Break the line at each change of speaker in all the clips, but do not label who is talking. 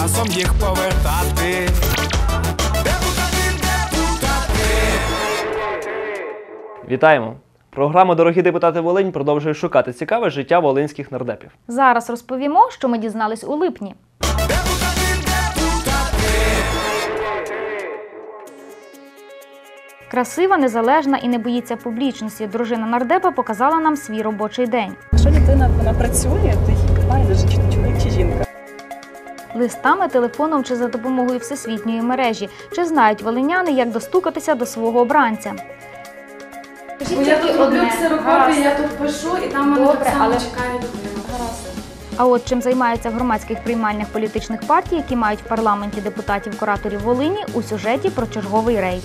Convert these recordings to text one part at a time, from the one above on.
часом їх повертати.
Вітаємо! Програма «Дорогі депутати Волинь» продовжує шукати цікаве життя волинських нардепів.
Зараз розповімо, що ми дізнались у липні. Красива, незалежна і не боїться публічності. Дружина нардепа показала нам свій робочий день.
Якщо дитина вона працює, то їй байдуже, чи ти чоловік, чи жінка.
Листами, телефоном чи за допомогою всесвітньої мережі. Чи знають волиняни, як достукатися до свого обранця?
Бо я тут роблю ксерокопії, я тут пишу, і там мене так само чекає людина.
А от чим займаються в громадських приймальнях політичних партій, які мають в парламенті депутатів-кураторів Волині, у сюжеті про черговий рейд.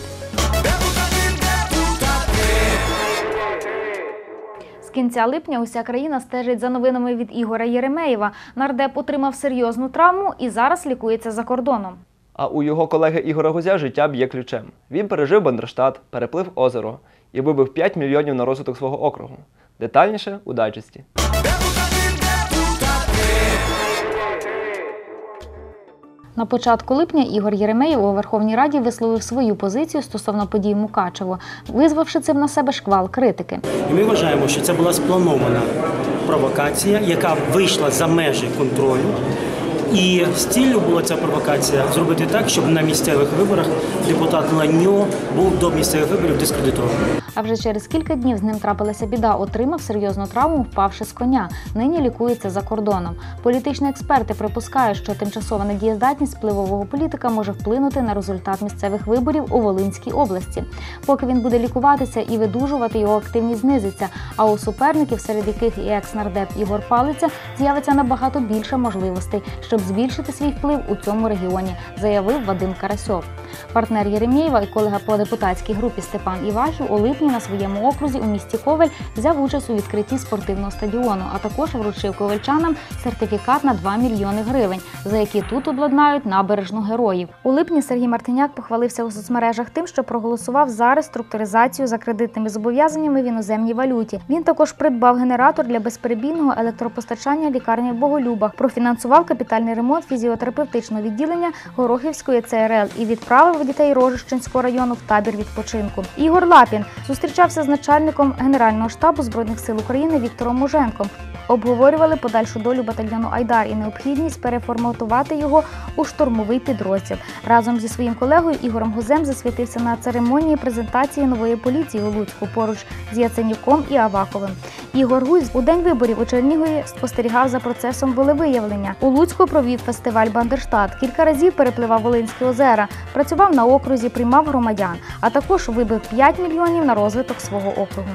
З кінця липня уся країна стежить за новинами від Ігоря Єремеєва. Нардеп отримав серйозну травму і зараз лікується за кордоном.
А у його колеги Ігоря Гузя життя б'є ключем. Він пережив Бандерштат, переплив озеро і вибив 5 мільйонів на розвиток свого округу. Детальніше у дайджесті.
На початку липня Ігор Єремеєв у Верховній Раді висловив свою позицію стосовно подій Мукачево, визвавши цим на себе шквал критики.
І ми вважаємо, що це була спланована провокація, яка вийшла за межі контролю. І з ціллю була ця провокація зробити так, щоб на місцевих виборах депутат Ланьо був до місцевих виборів дискредитований.
А вже через кілька днів з ним трапилася біда. Отримав серйозну травму, впавши з коня. Нині лікується за кордоном. Політичні експерти припускають, що тимчасова недієздатність впливового політика може вплинути на результат місцевих виборів у Волинській області. Поки він буде лікуватися і видужувати, його активність знизиться. А у суперників, серед яких і екс-нардеп Ігор Палиця, з'явиться набагато більше можливостей, щоб збільшити свій вплив у цьому регіоні, заявив Вадим Карасьов. Партнер Єремєєва і колега по депутатській групі Степан Івахів у липні на своєму окрузі у місті Ковель взяв участь у відкритті спортивного стадіону, а також вручив ковельчанам сертифікат на 2 мільйони гривень, за які тут обладнають набережну героїв. У липні Сергій Мартиняк похвалився у соцмережах тим, що проголосував за реструктуризацію за кредитними зобов'язаннями в іноземній валюті. Він також придбав генератор для безперебійного електропостачання лікарні в Боголюбах, профінансував капітальний ремонт фізіотерапевтичного відділення Горохівської ЦРЛ і відправив дітей Рожищенського району в табір відпочинку. Ігор Лапін зустрічався з начальником Генерального штабу Збройних сил України Віктором Муженком. Обговорювали подальшу долю батальйону «Айдар» і необхідність переформатувати його у штурмовий підрозділ. Разом зі своїм колегою Ігорем Гузем засвітився на церемонії презентації нової поліції у Луцьку поруч з Яценюком і Аваковим. Ігор Гузь у день виборів у Чернігові спостерігав за процесом волевиявлення. У Луцьку провів фестиваль «Бандерштат», кілька разів перепливав Волинські озера, працював на окрузі, приймав громадян, а також вибив 5 мільйонів на розвиток свого округу.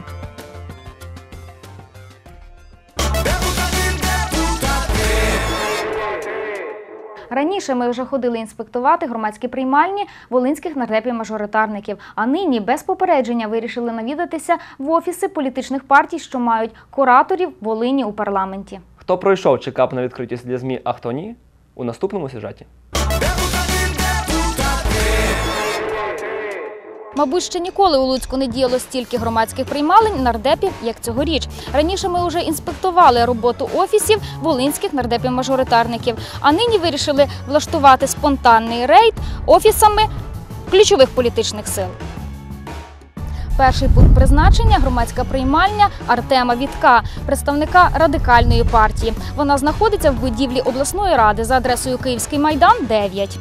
Раніше ми вже ходили інспектувати громадські приймальні волинських нардепів-мажоритарників, а нині без попередження вирішили навідатися в офіси політичних партій, що мають кураторів Волині у парламенті.
Хто пройшов чекап на відкритість для ЗМІ, а хто ні? У наступному сюжеті.
Мабуть, ще ніколи у Луцьку не діяло стільки громадських приймалень нардепів, як цьогоріч. Раніше ми вже інспектували роботу офісів волинських нардепів-мажоритарників, а нині вирішили влаштувати спонтанний рейд офісами ключових політичних сил. Перший пункт призначення – громадська приймальня Артема Вітка, представника Радикальної партії. Вона знаходиться в будівлі обласної ради за адресою Київський Майдан, 9.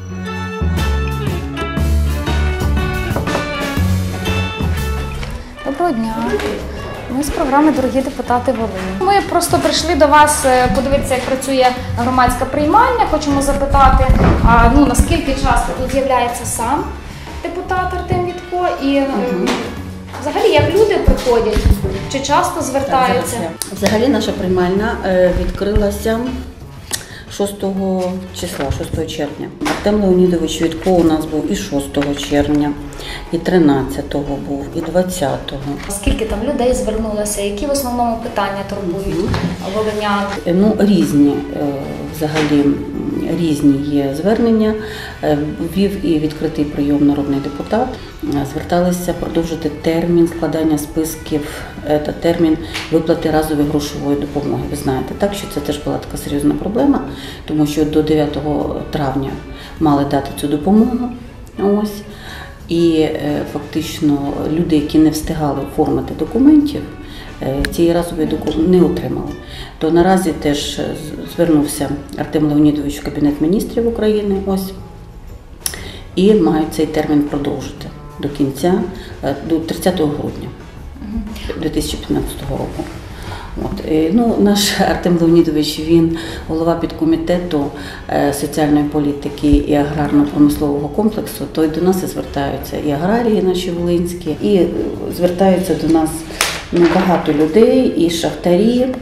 Доброго дня. Ми з програми «Дорогі депутати Волині». Ми просто прийшли до вас подивитися, як працює громадська приймальня. Хочемо запитати, наскільки часто тут з'являється сам депутат Артем Вітко і взагалі як люди приходять, чи часто звертаються?
Взагалі наша приймальня відкрилася 6 числа, 6 червня. Артем Леонідович Вітко у нас був і 6 червня, і 13-го був, і 20-го.
Скільки там людей звернулося? Які в основному питання турбують волинян?
Різні взагалі різні є звернення. Ввів і відкритий прийом народний депутат. Зверталися продовжити термін складання списків та термін виплати разової грошової допомоги. Ви знаєте, так, що це теж була така серйозна проблема, тому що до 9 травня мали дати цю допомогу. Ось. І фактично люди, які не встигали оформити документів, цієї разової допомоги не отримали. То наразі теж звернувся Артем Леонідович в Кабінет міністрів України ось, і мають цей термін продовжити до кінця, до 30 грудня 2015 року. Наш Артем Леонідович, він голова підкомітету соціальної політики і аграрно-промислового комплексу, то й до нас і звертаються і аграрії наші волинські, і звертаються до нас багато людей, і шахтарі.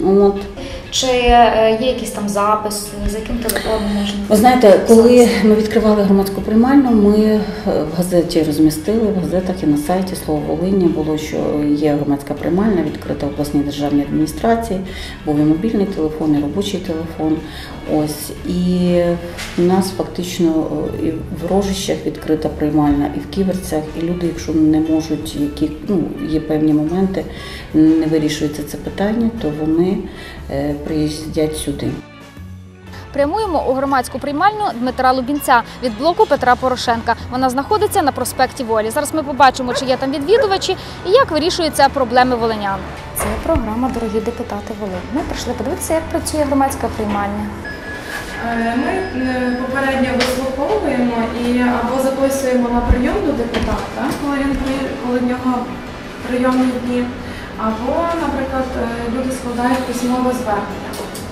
Чи є якийсь там запис, за яким телефоном можна?
Ви знаєте, коли ми відкривали громадську приймальну, ми в газеті розмістили, в газетах і на сайті «Слово Волині» було, що є громадська приймальна, відкрита в обласній державній адміністрації, був і мобільний телефон, і робочий телефон. Ось. І у нас фактично і в Рожищах відкрита приймальна, і в Ківерцях, і люди, якщо не можуть, є певні моменти, не вирішується це питання, то вони приїздять сюди.
Прямуємо у громадську приймальню Дмитра Лубінця від блоку Петра Порошенка. Вона знаходиться на проспекті Волі. Зараз ми побачимо, чи є там відвідувачі і як вирішуються проблеми волинян. Це програма «Дорогі депутати Волині». Ми прийшли подивитися, як працює громадська приймальня.
Ми попередньо вислуховуємо і або записуємо на прийом до депутата, коли в нього прийомні дні, або, наприклад, люди складають письмове звернення.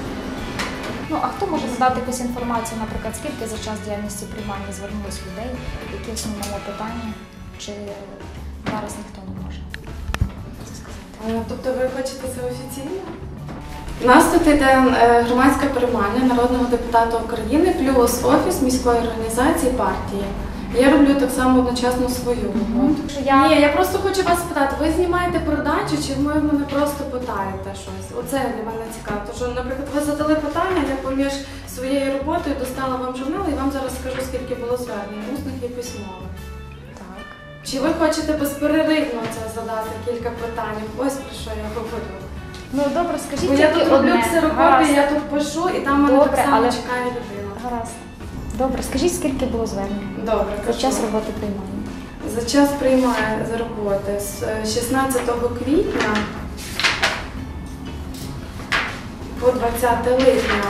А хто може задати якусь інформацію, наприклад, скільки за час діяльності приймальні звернулось людей, які основному питання, чи зараз ніхто не може це сказати?
Тобто ви хочете це офіційно? У нас тут йде громадська приймальня народного депутата України плюс офіс міської організації партії. Я роблю так само одночасно свою роботу. Ні, я просто хочу вас спитати, ви знімаєте передачу, чи ви мене просто питаєте щось? Оце для мене цікаво. Тому що, наприклад, ви задали питання, я поміж своєю роботою достала вам журнал і вам зараз скажу, скільки було звернень, усних і письмових.
Так.
Чи ви хочете безперервно це задати кілька питань? Ось про що я говорю.
Добре, скажіть,
бо я тут роблю ксерокопії, я тут пишу, і там мене так само чекає людина.
Гаразд. Добре, скажіть, скільки було звернень?
Добре,
за час роботи приймальні?
За час приймає за роботи з 16 квітня по 20 липня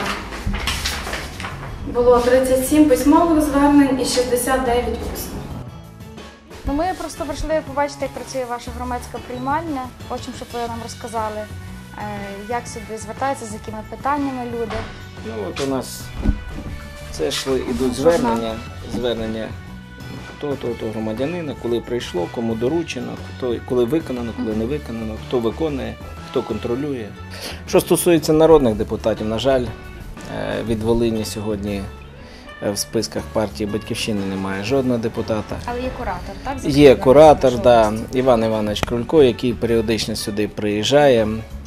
було 37 письмових звернень і 69 усних.
Ми просто прийшли побачити, як працює ваша громадська приймальня. Хочемо, щоб ви нам розказали, як сюди звертаються, з якими питаннями люди.
У нас це йдуть звернення того громадянина, коли прийшло, кому доручено, коли виконано, коли не виконано, хто виконує, хто контролює. Що стосується народних депутатів, на жаль, від Волині сьогодні в списках партії «Батьківщини» немає жодного депутата.
Але є куратор, так?
Є куратор, да, Іван Іванович Крулько, який періодично сюди приїжджає.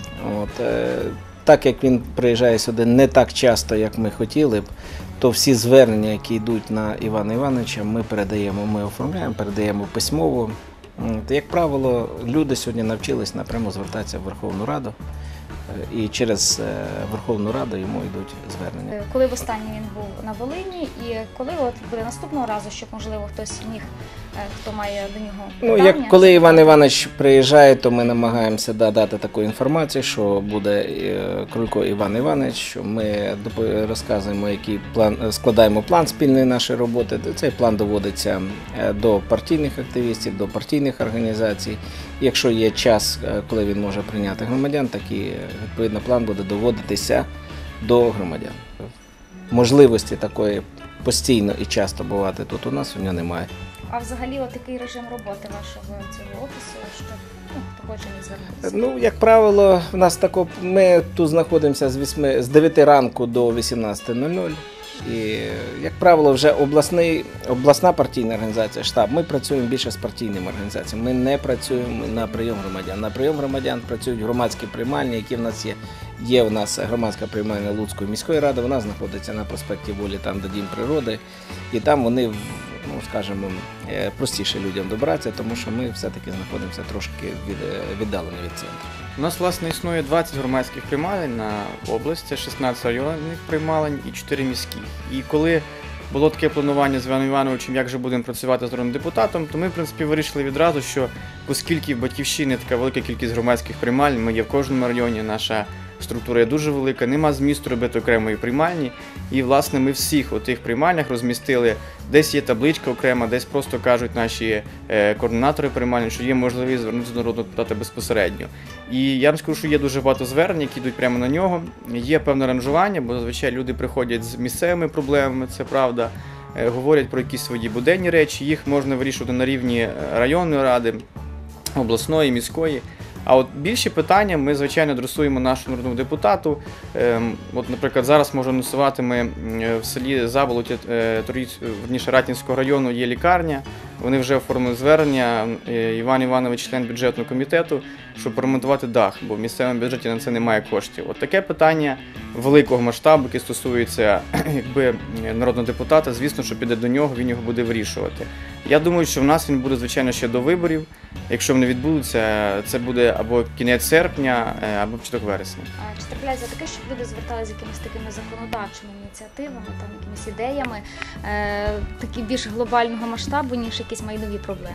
Так як він приїжджає сюди не так часто, як ми хотіли б, то всі звернення, які йдуть на Івана Івановича, ми передаємо, ми оформляємо, передаємо письмово. Як правило, люди сьогодні навчились напряму звертатися в Верховну Раду, і через Верховну Раду йому йдуть звернення.
Коли востаннє він був на Волині, і коли буде наступного разу, щоб, можливо, хтось міг, хто має до нього питання?
Коли Іван Іванович приїжджає, то ми намагаємося дати таку інформацію, що буде Крулько Іван Іванович, що ми розказуємо, який складаємо план спільної нашої роботи. Цей план доводиться до партійних активістів, до партійних організацій. Якщо є час, коли він може прийняти громадян, такий відповідно план буде доводитися до громадян. Можливості такої постійно і часто бувати тут у нас у нього немає.
А взагалі який режим роботи вашого цього офісу, щоб погоджені звернутися?
Як правило, ми тут знаходимося з 9 ранку до 18:00. І, як правило, вже обласна партійна організація, штаб, ми працюємо більше з партійними організаціями. Ми не працюємо на прийом громадян. На прийом громадян працюють громадські приймальні, які в нас є. Є у нас громадська приймальня Луцької міської ради, вона знаходиться на проспекті Волі, там, де Дім природи. І там вони, ну, скажімо, простіше людям добратися, тому що ми все-таки знаходимося трошки віддалені від центру.
У нас, власне, існує 20 громадських приймалень на область, це 16 районних приймалень і 4 міських. І коли було таке планування з Іваном Івановичем, як же будемо працювати з народним депутатом, то ми, в принципі, вирішили відразу, що оскільки в Батьківщині така велика кількість громадських приймалень, ми є в кожному районі, наша структура є дуже велика, нема змісту робити окремої приймальні. І, власне, ми всіх у тих приймальнях розмістили, десь є табличка окрема, десь просто кажуть наші координатори приймальні, що є можливість звернутися до народного депутата безпосередньо. І я вам скажу, що є дуже багато звернень, які йдуть прямо на нього. Є певне ранжування, бо зазвичай люди приходять з місцевими проблемами, це правда, говорять про якісь свої буденні речі, їх можна вирішувати на рівні районної ради, обласної, міської. А от більші питання ми, звичайно, адресуємо нашому народному депутату. От, наприклад, зараз можу анонсувати, ми в селі Заболоті, Ратнівського району є лікарня. Вони вже оформили звернення, Іван Іванович, член бюджетного комітету, щоб поремонтувати дах, бо в місцевому бюджеті на це немає коштів. От таке питання великого масштабу, яке стосується народного депутата, звісно, що піде до нього, він його буде вирішувати. Я думаю, що в нас він буде, звичайно, ще до виборів. Якщо вони відбудуться, це буде або кінець серпня, або початок вересня.
Чи трапляється таке, щоб люди зверталися з якимись такими законодавчими ініціативами, там, якимись ідеями, такі більш глобального масштабу, ніж якісь майнові проблеми?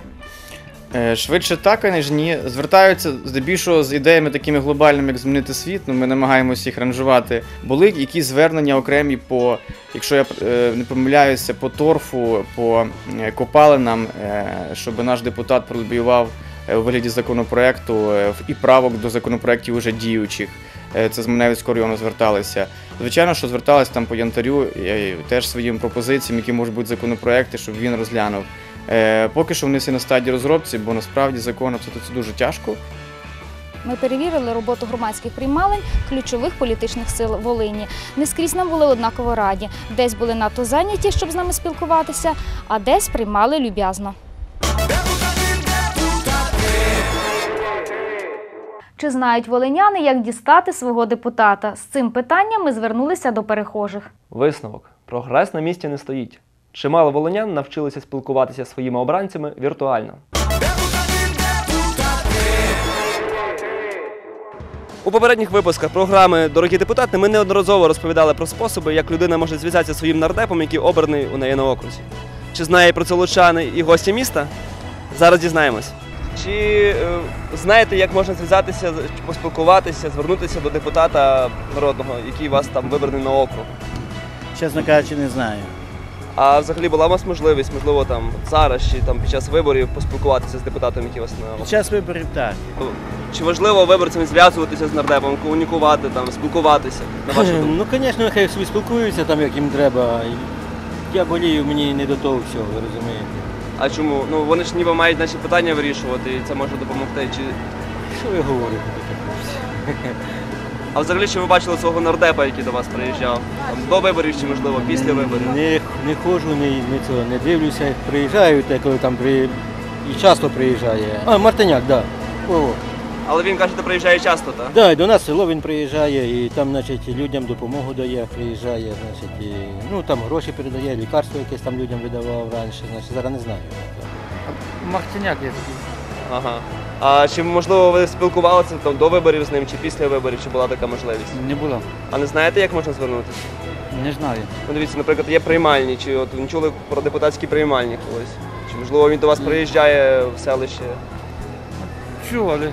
Швидше так, аніж ні. Звертаються здебільшого з ідеями такими глобальними, як змінити світ. Ми намагаємося їх ранжувати. Були якісь звернення окремі по, якщо я не помиляюся, по торфу, по копалинам, щоб наш депутат пролобіював у вигляді законопроекту і правок до законопроектів уже діючих. Це з Маневицького району зверталися. Звичайно, що зверталися там по Янтарю теж своїми пропозиціями, які можуть бути законопроекти, щоб він розглянув. Поки що вони всі на стадії розробці, бо насправді закон це дуже тяжко.
Ми перевірили роботу громадських приймалень ключових політичних сил Волині. Не скрізь нам були однаково раді. Десь були надто зайняті, щоб з нами спілкуватися, а десь приймали люб'язно. Чи знають волиняни, як дістати свого депутата? З цим питанням ми звернулися до перехожих.
Висновок. Прогрес на місці не стоїть. Чимало волинян навчилися спілкуватися зі своїми обранцями віртуально. У попередніх випусках програми «Дорогі депутати» ми неодноразово розповідали про способи, як людина може зв'язатися зі своїм нардепом, який обраний у неї на окрузі. Чи знає про це лучани і гості міста? Зараз дізнаємось. Чи знаєте, як можна зв'язатися, поспілкуватися, звернутися до депутата народного, який вас там вибраний на округ?
Чесно кажучи, не знаю.
А взагалі була у вас можливість, можливо, там зараз чи там під час виборів поспілкуватися з депутатом, який вас на округ?
Під час виборів так.
Чи важливо виборцям зв'язуватися з нардепом, комунікувати, там, спілкуватися? На вашу думку?
Ну, звісно, хай собі спілкуються там, як їм треба. Я болію, мені не до того всього, ви розумієте.
А чому? Ну вони ж ніби мають наші питання вирішувати, і це може допомогти. Чи...
Що ви говорите таке?
А взагалі, чи ви бачили свого нардепа, який до вас приїжджав? Там, до виборів чи, можливо, після виборів?
Не ходжу, не дивлюся. Приїжджають, коли там і часто приїжджає. А, Мартиняк, так. Да.
Але він, кажете, приїжджає часто, так?
Так, до нас в село він приїжджає, і там, значить, людям допомогу дає, приїжджає, значить, і, ну, там гроші передає, лікарство якесь там людям видавав раніше, значить, зараз не знаю.
Мартиняк є такий.
Ага. А чи, можливо, ви спілкувалися там до виборів з ним, чи після виборів, чи була така можливість?
Не було.
А не знаєте, як можна звернутися?
Не знаю.
Ну, дивіться, наприклад, є приймальні, чи от ви чули про депутатські приймальні колись? Чи, можливо, він до вас приїжджає в селище?
Чув, але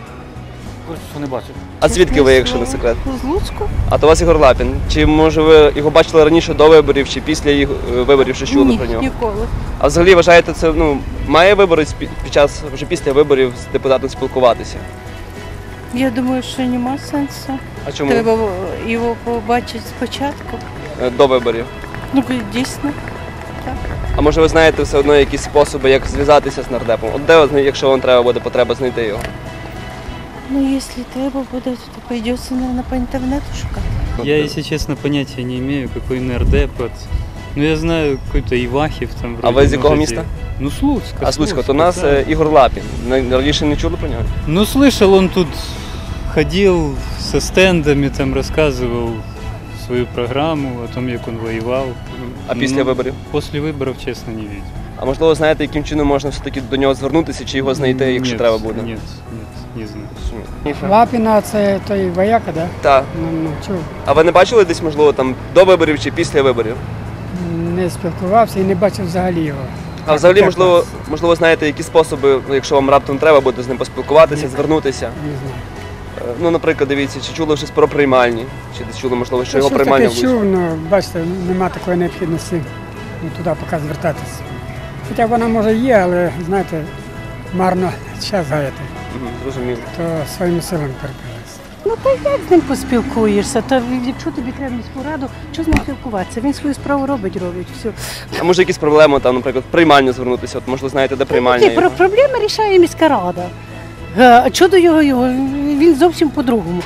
що не бачив.
А звідки ви, якщо не секрет?
З Луцьку?
А то у вас Ігор Лапін. Чи, може, ви його бачили раніше до виборів, чи після їх виборів, що чули про нього?
Ніколи.
А взагалі, вважаєте, це, має виборець під час, вже після виборів з депутатом спілкуватися?
Я думаю, що нема сенсу.
А чому?
Треба його побачити спочатку.
До виборів.
Ну, дійсно. Так.
А може ви знаєте все одно якісь способи, як зв'язатися з нардепом? От де, якщо вам треба буде потреба, знайти його?
Ну, якщо треба буде, то прийдеться, мабуть, по інтернету шукати.
Я, если честно, понятия не имею, какой нардеп. Ну, я знаю, какой-то Ивахев там.
А ви з якого міста?
Ну, с Луцка.
А з Луцька, то у нас Ігор Лапін. Раніше не чули про нього?
Ну, слышал, он тут ходил со стендами, там рассказывал свою программу о том, як он воював.
А після виборів?
Після виборів, чесно, не видел.
А можливо, знаєте, яким чином можна все-таки до нього звернутися, чи його знайти, якщо треба буде?
Ні, не знаю.
Лапіна – це той вояка, так?
Так.
Ну, чув.
А ви не бачили десь, можливо, там до виборів чи після виборів?
Не спілкувався і не бачив взагалі його.
А взагалі, можливо, знаєте, які способи, якщо вам раптом треба буде з ним поспілкуватися, звернутися?
Не знаю.
Ну, наприклад, дивіться, чи чули щось про приймальні? Чи десь чули, можливо, що його приймальня
влучить? Щось таке чув, але, бачите, нема такої необхідності туди поки звертатися. Хоча вона може є, але, знаєте, марно час гаяти.
Зрозуміло.
То своїми силами перепилися.
Ну, та як з ним поспілкуєшся? Та якщо тобі треба міську раду, що з ним спілкуватися? Він свою справу робить, все.
А може якісь проблеми, там, наприклад, в приймальню звернутися? От, можливо, знаєте, де приймальня?
Ні, проблеми рішає міська рада. А що до його, він зовсім по-другому.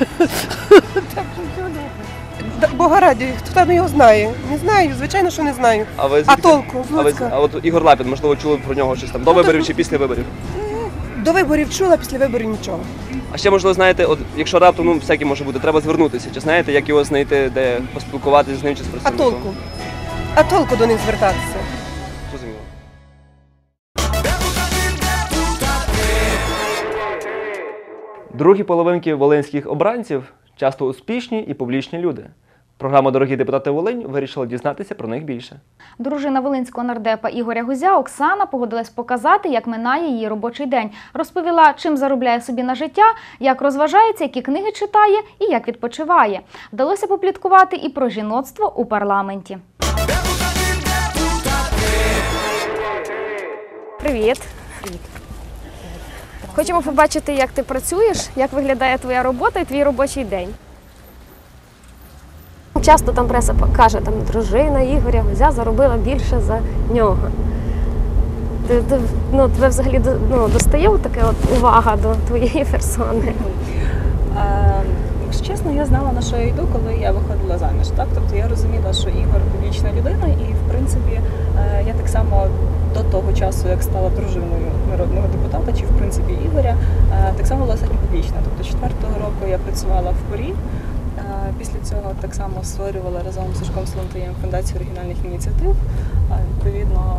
Бога раді, хто там його знає? Не знаю, звичайно, що не знаю. А толку?
А от Ігор Лапін, можливо, чули про нього щось там до виборів чи після виборів?
До виборів чула, після виборів нічого.
А ще, можливо, знаєте, от якщо раптом, ну, всяке може бути, треба звернутися. Чи знаєте, як його знайти, де поспілкуватися з ним чи з представником?
А толку до них звертатися?
Зрозуміло. Другі половинки волинських обранців часто успішні і публічні люди. Програма «Дорогі депутати Волинь» вирішила дізнатися про них більше.
Дружина волинського нардепа Ігоря Гузя Оксана погодилась показати, як минає її робочий день. Розповіла, чим заробляє собі на життя, як розважається, які книги читає і як відпочиває. Вдалося попліткувати і про жіноцтво у парламенті.
Привіт. Привіт. Хочемо побачити, як ти працюєш, як виглядає твоя робота і твій робочий день. Часто там преса каже, там дружина Ігоря Гузя заробила більше за нього. Тебе взагалі достає така увага до твоєї персони?
Якщо чесно, я знала, на що я йду, коли я виходила заміж. Так? Тобто я розуміла, що Ігор публічна людина, і в принципі я так само до того часу, як стала дружиною народного депутата, чи в принципі Ігоря, так само була достатньо публічна. Тобто 4-го року я працювала в ПОРІ. Після цього так само створювала разом з Сашком Солонтаєм фундацію регіональних ініціатив. Відповідно,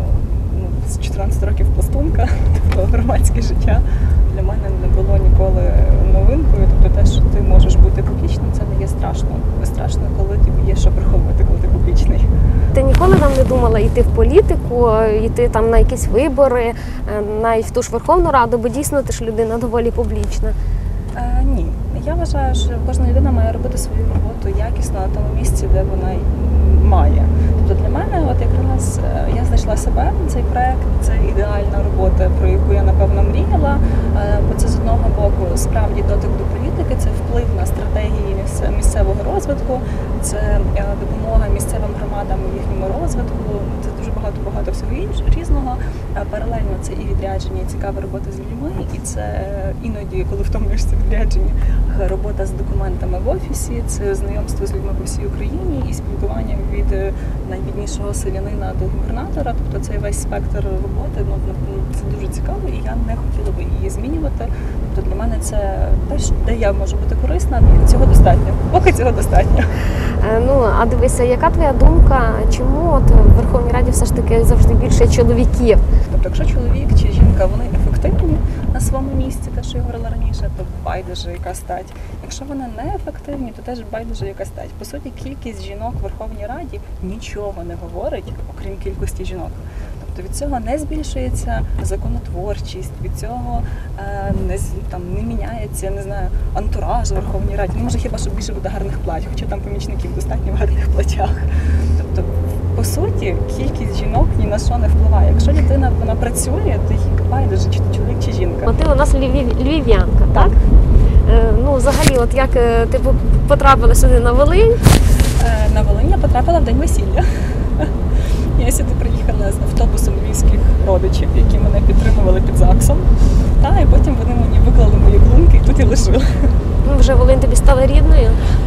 з 14 років пластунка, тобто громадське життя для мене не було ніколи новинкою. Тобто те, що ти можеш бути публічним, це не є страшно. Страшно, коли тобі є що приховувати, коли ти публічний.
Ти ніколи там не думала йти в політику, йти там на якісь вибори, навіть в ту ж Верховну Раду, бо дійсно ти ж людина доволі публічна?
Ні. Я вважаю, що кожна людина має робити свою роботу якісно на тому місці, де вона має. Тобто для мене, от якраз я знайшла себе, цей проект, це ідеальна робота, про яку я, напевно, мріяла. Бо це з одного боку справді дотик до політики, це вплив на стратегії місцевого розвитку, це допомога місцевим громадам у їхньому розвитку, це дуже багато всього різного. Паралельно це і відрядження, і цікава робота з людьми, і це іноді, коли втомлюєшся в відрядженні, робота з документами в офісі, це знайомство з людьми по всій Україні і спілкування від найбіднішого селянина до губернатора. Тобто цей весь спектр роботи, це дуже цікаво, і я не хотіла би її змінювати. Тобто для мене це те, де я можу бути корисна, цього достатньо. Поки цього достатньо.
А дивися, яка твоя думка, чому от в Верховній Раді все ж таки завжди більше чоловіків?
Тобто, якщо чоловік чи жінка, вони ефективні на своєму місці, те, що я говорила раніше, то байдуже яка стать. Якщо вони не ефективні, то теж байдуже яка стать. По суті, кількість жінок в Верховній Раді нічого не говорить, окрім кількості жінок. Тобто від цього не збільшується законотворчість, від цього не міняється, не знаю, антураж у Верховній Раді. Може хіба що більше буде гарних плать, хоча там помічників достатньо в гарних платях. Тобто, по суті, кількість жінок ні на що не впливає. Якщо людина вона працює, то їй байдуже, чи ти чоловік, чи жінка.
Ти у нас львів'янка, так? Взагалі, от як ти потрапила сюди на Волинь?
На Волинь я потрапила в день весілля. Я сюди приїхала з автобусом львівських родичів, які мене підтримували під ЗАГСом. І потім вони мені виклали мої клунки і тут і лишили.
Вже Волинь тобі стала рідною? Чи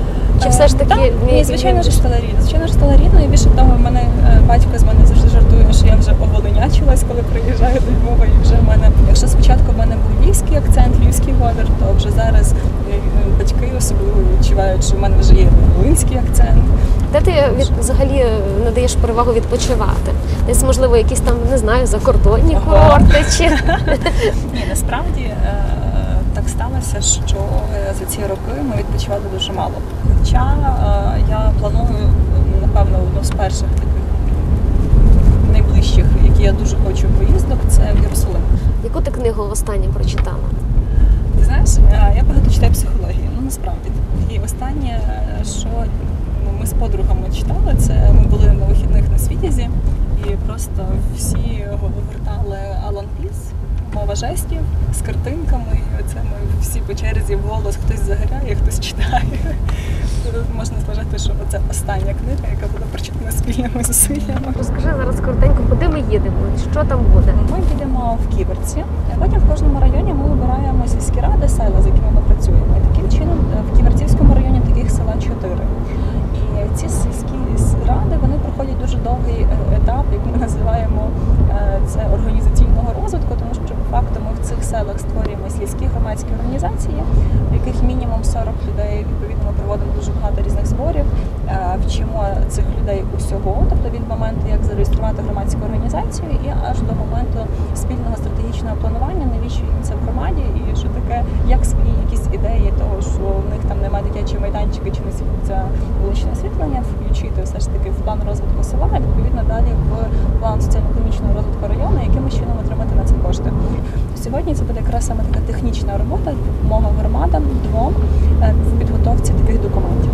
Чи все ж таки...
Ні, звичайно ж стала рідно. Звичайно ж стала рідно, і більше того, в мене батько з мене завжди жартує, що я вже оволинячилась, коли приїжджаю до Львова, і вже в мене, якщо спочатку в мене був львівський акцент, львівський говор, то вже зараз батьки особливо відчувають, що в мене вже є волинський акцент.
Де ти взагалі надаєш перевагу відпочивати? Десь, можливо, якісь там, не знаю, закордонні курорти чи...
Ні, насправді так сталося, що за ці роки ми відпочивали дуже мало. Хоча я планую, напевно, одну з перших таких найближчих, які я дуже хочу поїздок, це в Єрусалим.
Яку ти книгу останнє прочитала?
Ти знаєш, я багато читаю психологію, насправді. І останнє, що ми з подругами читали, це ми були на вихідних на Світязі, і просто всі гортали Алан Піс, мова жестів, з картинками, і оце ми всі по черзі вголос, хтось загоряє, хтось читає. Можна вважати, що це остання книга, яка була прочитана спільними зусиллями.
Розкажи зараз коротенько, куди ми їдемо, що там буде?
Ми їдемо в Ківерці, потім в кожному районі ми вибираємо сільські ради, села, з якими ми працюємо. І таким чином в Ківерцівському районі таких села 4. І ці сільські ради, вони проходять дуже довгий етап, як ми називаємо це організаційного розвитку, тому що по факту ми в цих селах створюємо сільські громадські організації, в яких мінімум 40 людей, відповідно ми проводимо дуже багато різних зборів, вчимо цих людей усього, тобто від моменту, як зареєструвати громадську організацію і аж до моменту спільного стратегічного планування, навіщо їм це в громаді і що таке, як свої якісь ідеї того, що в них там немає дитячого майданчика чи не світиться вуличне освітлення, включити все ж таки в план розвитку села, і відповідно далі в план соціально-економічного розвитку району, якимось чином отримати на це кошти. Сьогодні це буде якраз саме така технічна робота, допомога громадам двом в підготовці таких документів.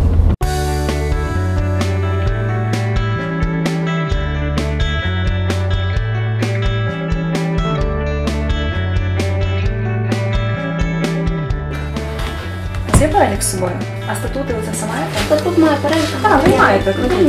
Є перелік з собою? А статути ви це саме маєте?
Статут має перелік.
Так, ви маєте.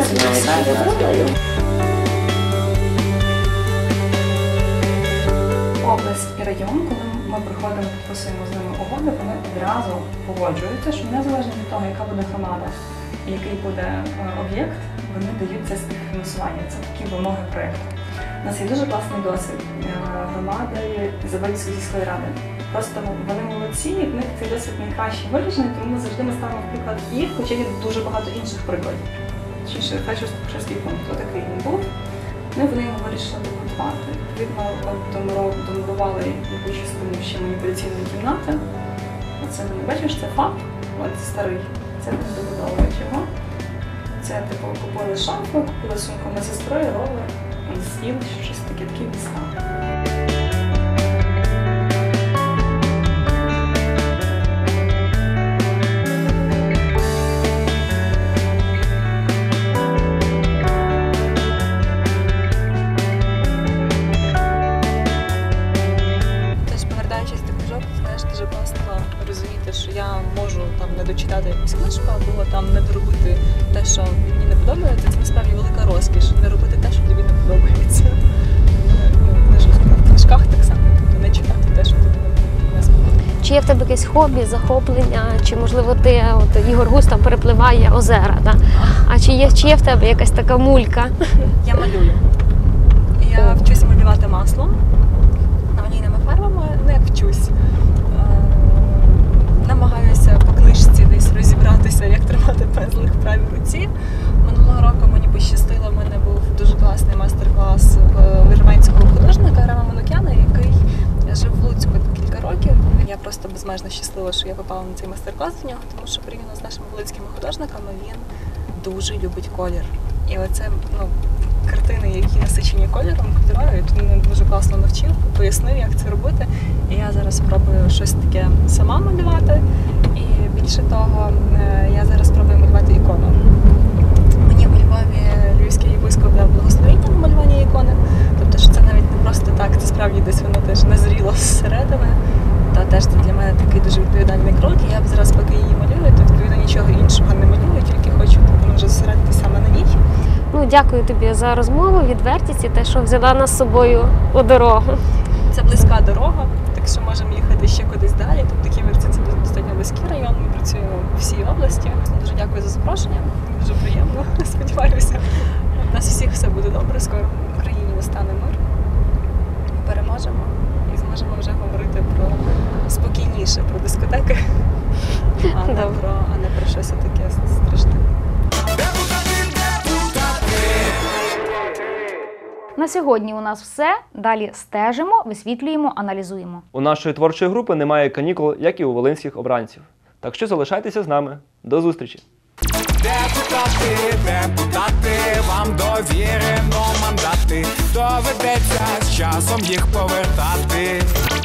Область і район, коли ми приходимо, підписуємо з ними угоди, вони одразу погоджуються, що незалежно від того, яка буде громада і який буде об'єкт, вони дають це співфінансування. Це такі вимоги проєкту. У нас є дуже класний досвід громади Ізабельської сільської ради. Просто вони молодці, і в них цей досвід найкраще виражений, тому ми завжди ставимо в приклад їх, хоча є дуже багато інших прикладів. Фельдшерський пункт, отакий він був. Вони його вирішили добудувати. Відповідно, домурували яку частину ще маніпуляційної кімнати. Оце не бачиш, це ФАП, от старий. Це не добудовують його. Це типу купили шафу, купили сумку медсестри, роли, стіл, щось таке, такі міста. Дуже класно розуміти, що я можу там не дочитати якусь книжку або там не доробити те, що мені не подобається. Це насправді велика розкіш. Не робити те, що тобі не подобається. В книжках так само, тобто не читати те, що тобі не сподобається.
Чи є в тебе якесь хобі, захоплення, чи можливо ти, от Ігор Гус там перепливає озера, да? А чи є в тебе якась така мулька?
Я малюю. Я вчусь малювати маслом, олійними фарбами, ну як вчусь. Намагаюся по книжці десь розібратися, як тримати пензлик в правій руці. Минулого року мені пощастило, в мене був дуже класний майстер-клас в вірменського художника Рама Манукяна, який жив в Луцьку кілька років. Я просто безмежно щаслива, що я попала на цей майстер-клас до нього, тому що порівняно з нашими луцькими художниками він дуже любить колір. І оце, картини, які насичені кольором, кольорові, він мене дуже класно навчив, пояснив, як це робити. І я зараз спробую щось таке сама малювати. І більше того, я зараз спробую малювати ікону. Мені у Львові львівський єпископ дав благословення на малювання ікони. Тобто, що це навіть не просто так, це справді десь воно теж назріло зсередини. Та теж це для мене такий дуже відповідальний крок. І я зараз, поки її малюю, то відповідно нічого іншого не малюю, тільки хочу вже зосередитися саме на ній.
Дякую тобі за розмову, відвертість і те, що взяла нас з собою у дорогу.
Це близька дорога, так що можемо їхати ще кудись далі. Тобто Ківерці – це достатньо близький район. Ми працюємо в всій області. Дуже дякую за запрошення, дуже приємно. Сподіваюся, у нас всіх все буде добре, скоро в країні настане мир. Переможемо і зможемо вже говорити про спокійніше, про дискотеки, а не про щось таке страшне.
На сьогодні у нас все. Далі стежимо, висвітлюємо, аналізуємо.
У нашої творчої групи немає канікул, як і у волинських обранців. Так що залишайтеся з нами. До зустрічі!
Депутати, вам довірено мандати, доведеться з часом їх повертати.